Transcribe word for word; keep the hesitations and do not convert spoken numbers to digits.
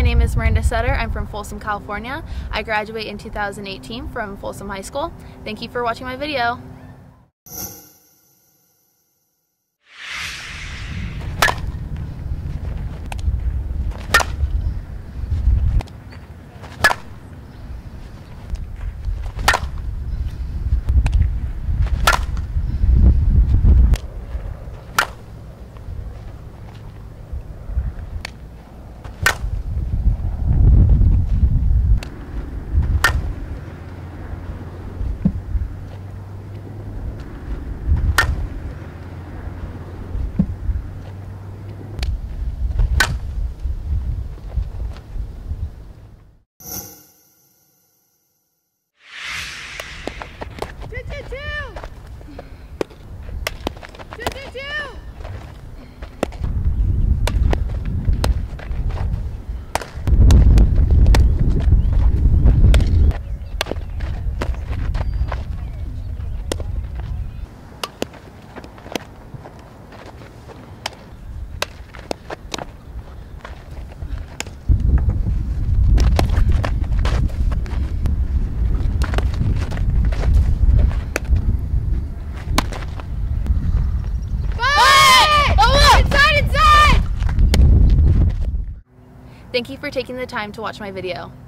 name is Miranda Sutter. I'm from Folsom, California. I graduate in two thousand eighteen from Folsom High School. Thank you for watching my video. Thank you for taking the time to watch my video.